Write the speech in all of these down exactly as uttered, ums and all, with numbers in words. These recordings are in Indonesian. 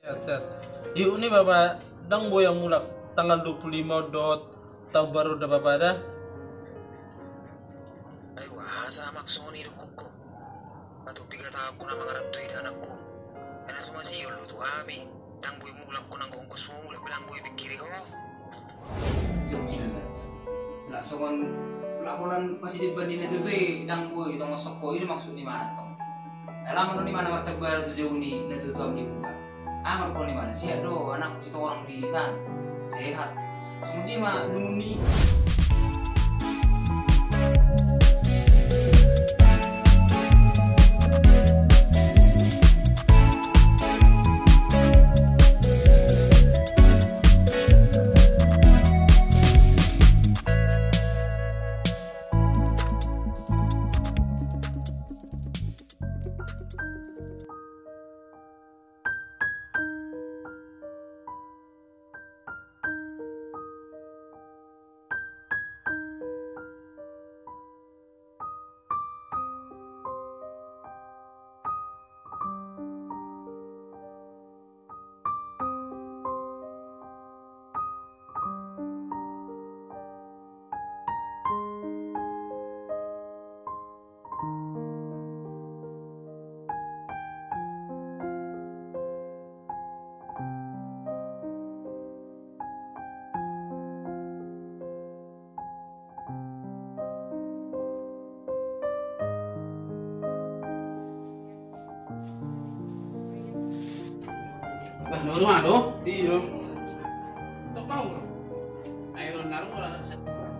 Set. Yuk nih Bapak, dang boy yang mulak tanggal dua puluh lima dot tahun baru udah Bapak ada. Ay wasa maksoni do kuko. Atau piga aku nama ngaratu ida anakku. Enak semua sih lu tuh ami. Dang boy mulak ko nang ongkos mo mulak bilang boy pikiri ho. So gila. Lah sokan lakukan masih dibanding itu tuh dang boy itu masuk ko ini maksud di mana toh? Alam di mana waktu baru jauh nih itu tuh di buka. Amar ko di mana sih aduh anak itu orang di sana sehat. Semudi mah nuni. Lah, nuru mana do? Iya. Tak mau. Ayo naruh kalau ada.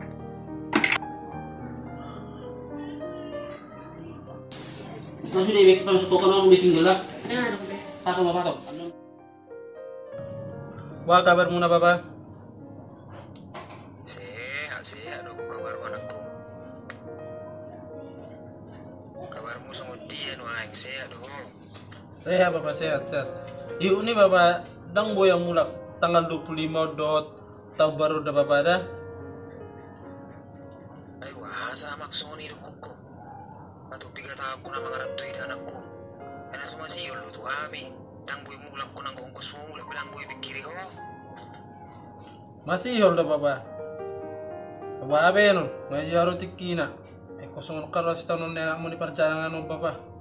Itu sudah ibu kita masuk kokan orang bikin gelap. Ya, dong deh. Patok apa patok? Wah kabar muna Bapak. Sehat sehat do kabar anakku. Kabarmu sama dia no aing sehat do. Sehat Bapak, sehat sehat. Yuk nih Bapak, dang boy yang mulak tanggal dua puluh lima dot tahun baru udah Bapak ada. Ay wasa maksoni do kuko. Atau piga aku nama ngaratu ida anakku. Enak semua sih lu tuh ami. Dang boy mulak ko nang ongkos mo mulak bilang boy pikiri ho. Masih hol dah Bapak. Bapak abe no, ngaji haro tikina. Eh kosong karo si tahun nenek mau di perjalanan no Bapak.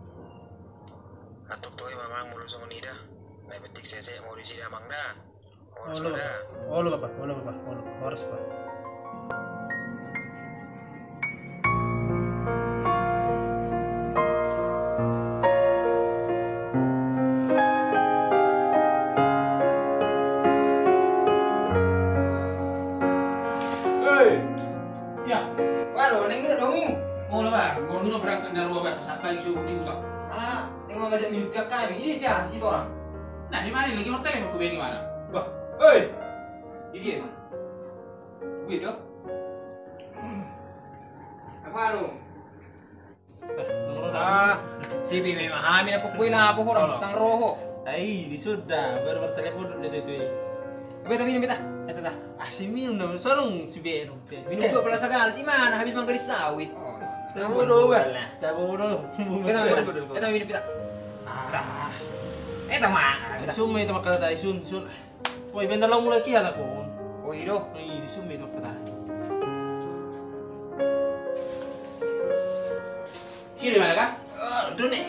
Atuk toy mamang mulu sama nida. Nah betik saya saya mau di sini amang dah. Oh Oh lo sudah. Bapak, oh lo Bapak, oh lo Bapak, oh lo, harus Pak. Hei, Ya, waduh neng udah dong. mau lah pak. Baru dulu berangkat dari luar biasa sampai isu di utang. Ah, tengok ngajak minum pihak kami. Ini siapa si orang? Nah di mana lagi mereka yang mau kubeng di mana? Wah, hei, ini dia man. Gue dong. Apa lu? Ah, si Bibi memahami aku kuy lah, aku orang tang roho. Ai, di sudah baru bertelepon udah itu. Beta minum beta, eta dah. Ah si minum dah, sorong si B no. Minum tuh pelas sekali sih mana habis mangga di sawit. Cabu dulu, Pak. Cabu dulu. Beta minum, beta minum beta. Ah, Eta mah. isun may tamakata tayo, isun, isun. Poy, benda lang mulai kiyan ako. Oh hidup. Ay, isun may tamakata. Kiri mana kan? Oh, dulu nih.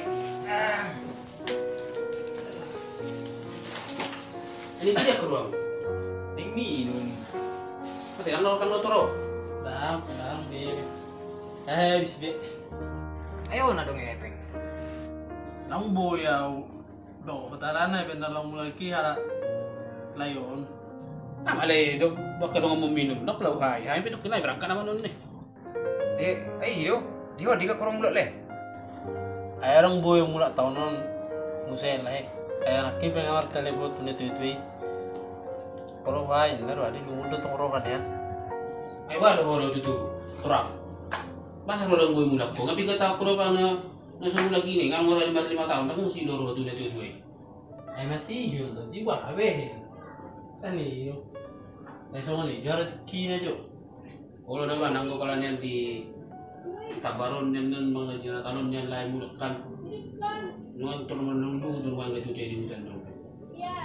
Ini tidak keluar. Ning minum. Pati kan lo kan lo toro. Dam, dam, B. Eh, bis B. Ayo na dong epeng. Nang boyaw. Do, pataran na, benda lang mulai kiyan. Layon. Ah malay do bakal lo mau minum. Nak lau hai. Hai betul kena berangkat naman nun nih. Eh, ay hidup. Dia di ka kurang mulut leh. Ay, arang boyaw mula taon nun. Musayin lah eh. Kaya nakin pengamar telepon tuh itu itu. Kalau bayi, lalu ada lumut tong rokan ya. Ay wala ho lo tutu. Torang. Masa lo lang gue mulak ko. Ngapi ka tao ko na na nasa mulak ini. Nga ngora lima lima tahun. Nak mesti doro tu na tu tu. Ay, masih yun. Jiwa, abe. Tani yun. Ay, so nga ni, jarat kina jo. Kalau naman ang kapalan yan di tabaron yan ng mga dinatanon yan lain mulak kan. Nung ito naman nung nung nung mga dito di hutan dong.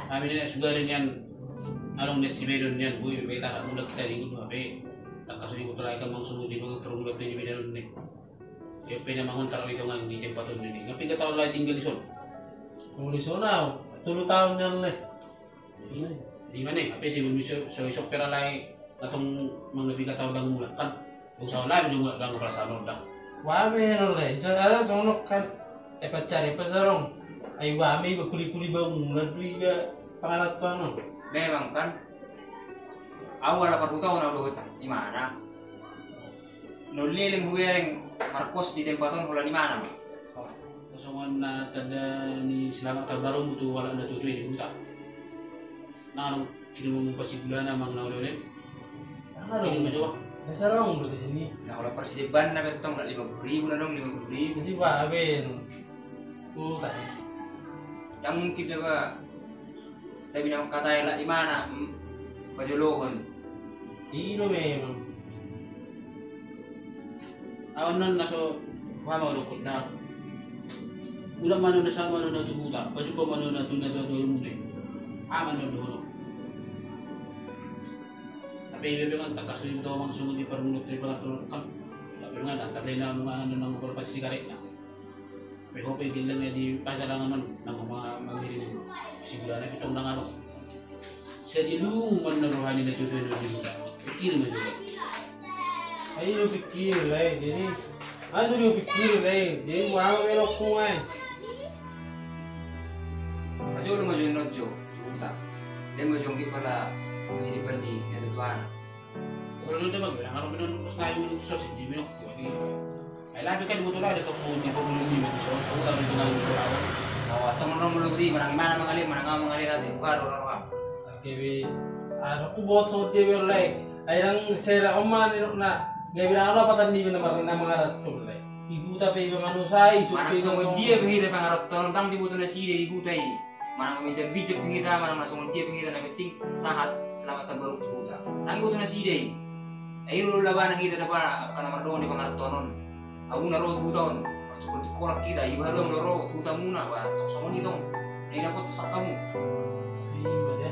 Kami tidak suka dengan along des bedon niyan buy be ta mula kita di gudu ape tak kaso di utara ka mang sumu di mga perunggulat ni bedon ni e pena mangun taro ito ngang di tempat ni ngapi ka taon lagi tinggal di son Muli sonaw, tulo tahun yan le. di mana ape si bisa so isok pera lai atong mga nabi ka taon lang mula kan usaw la mo mula lang perasaan dah Wame no le, isa ada sono kan e pacari pasarong. Ay wame ba kuli-kuli ba mula duiga pangalat ko ano. Memang kan awal apa tahu na udah di mana nuliling huwereng Marcos di tempaton hula di mana kosongan na tanda ni selamat terbaru mutu wala na tutu di huta na anong kinumong pasigula na mga naulolin Ano kini majawa Pasarong ba ini? nah kalau persideban na betong na lima puluh ribu na dong lima puluh ribu Kasi ba aben. Puta. yang mungkin dia ba tapi nang kata la di mana pajulohon Ino memang. awan nun naso wama lukot na mula mano na sa mano na tuhuta baju pa mano na tunad na tuhuta muli aman na duhulog tapi ibe kan tak kaso yung tawang sumod di parunot na iba tulog kan sabi nga natabay na mga ano ng mga sigaret na pero hope yung lang di pasalangan man ng mga maghirin sigla na itong nang ano sa diluman na rohani na tutuin na diluman pikir mo juga Ayo pikir lah jadi. Ayo dia pikir lah. Jadi wama melok ko ay. pajulo mo yung nodyo uta dia mo yung pala persideban di Netuan kalau udah bagus yang kalau benar pas kayu itu sosial di minum ay labi kan mo tulad ito kung di pa bulong ni mo so ako tayo dengan itu oh tong mulog di manang mana mangalim manang mangalim natin baru orang Kebi ano ko buat so dia belai. Ay lang sera oman ino na. Gabi na ano patan di na mga mga ratul lai. Ibu tapi ibu manusai mana sungguh dia penghita pangarap tolong tang dibutuh nasi dari hutai mana meminjam bijak penghita mana langsung dia penghita na penting sahat selamat terbaru huta nang dibutuh nasi dari ayo lu laban kita dapat karena mardon di pangarap tonon aku naro hutan pas tu di kolak kita ibu haru naro hutan muna wa sama ni dong ini dapat sak kamu Ibu deh.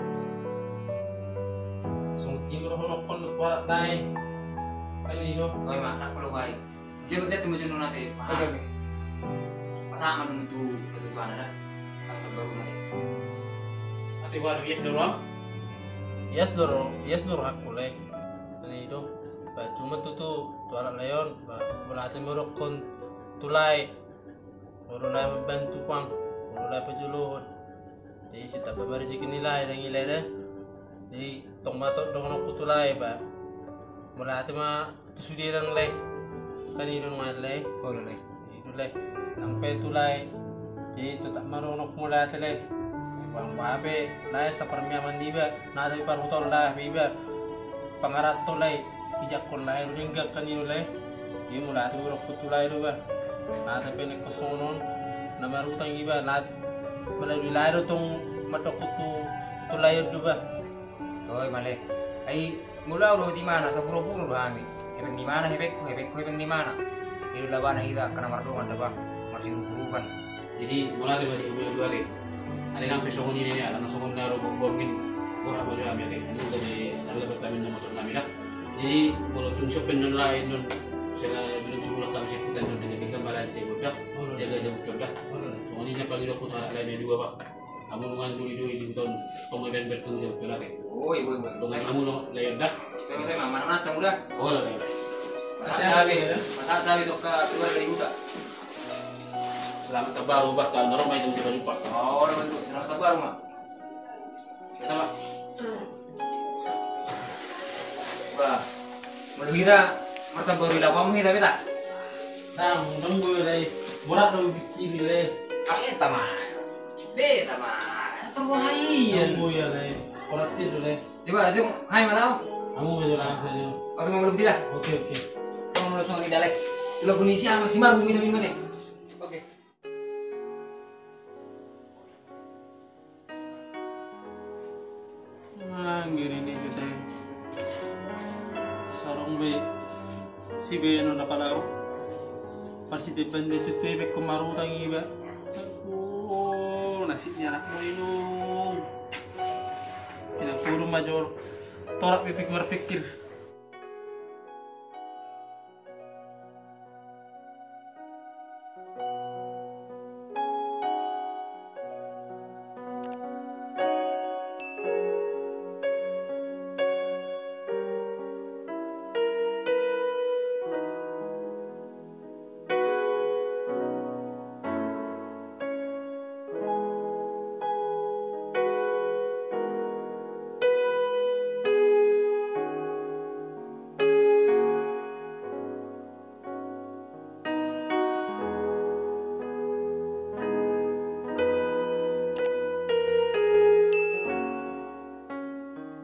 Sungkin roh no kon kuat nai. Kali ino. kau mah nak perlu baik dia betul tu macam nanti pasangan untuk ketujuan ada selamat terbaru nanti ati waduh ya dorong Yes doro, yes doro aku le. Ani do. Ba cuma tu tu tu alat leon, ba mulai merok kon tulai. Mulai membantu pang, mulai pejuluh. Jadi si tak berrezeki nilai dan nilai deh. Jadi tong batok dong aku tulai ba. Mulai hati mah tu sudi dan le. Kan itu ngai le. oh le Itu le. Sampai tulai. Jadi tu tak maru nok mulai hati le. Bang babe, lai sa parmia mandiba, nada di parutor lah biba. Pangarat to lai, ijak kon lai ringga kanino lai. Di mula tu rok kutulai do ba. Nada pene kosonon, namarutang iba nat malay lai do tong matok kutu tulay do ba. Toy male. Ay mula ulo di mana sa puro-puro do ami. Hebeng di mana hebek ko hebek ko hebeng di mana. Di laban hida kana mardongan da ba. Masih rupan. jadi mulai dari ibu dua hari ada yang pesong ini nih ada nasong na robo borgin kurang baju ambil kayak itu dari ada bertamin nama motor kami lah jadi kalau tun shop pen lain non saya belum sebulan kami saya kita non dengan tiga balan saya buat jaga jam kerja soalnya siapa gitu aku tak ada dua pak kamu nungan dulu dulu di tahun tong event bertemu jam berapa Oh ibu ibu. dengan kamu lo layar dah Tema tema mana mana tang udah. oh lah layar Mata tabi. Mata tabi to ka keluar dari udah. selamat terbaru bah tahun normal itu kita jumpa Oh, orang itu senang kabar mah. kita pak Bah. Meluhira mata baru lapam kita beta. Nah, nunggu lai, berat do bikini lai. Ah eta mah. Beta mah. Terwahai. Nunggu ya lai, berat itu lai. Coba itu hai mana? Kamu betul langsung saja. Oke mau lebih lah. Oke oke. Kamu langsung lagi dalek. Lo kondisi masih baru minum-minum nih. Oke. Ah, gini nih kita. Sarong be. Si be no napalaro. Pasti depan dia tu tu be kemaru tangi ba. Oh, nasi anak mo inung. major torak pikir berpikir